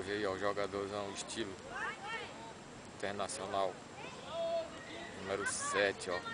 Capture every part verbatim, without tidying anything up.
nove aí, ó, o jogadorzão estilo internacional. Número sete, ó.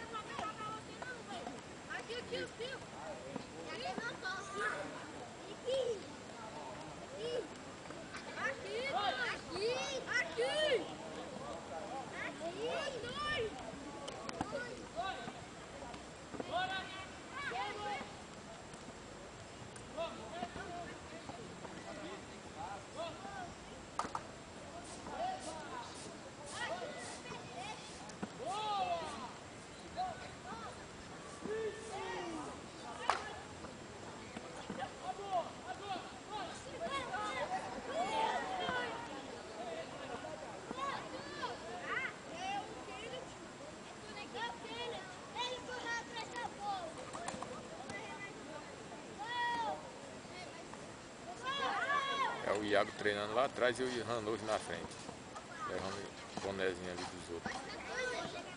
É o Iago treinando lá atrás e o Ranolfo na frente, levando o bonezinho ali dos outros.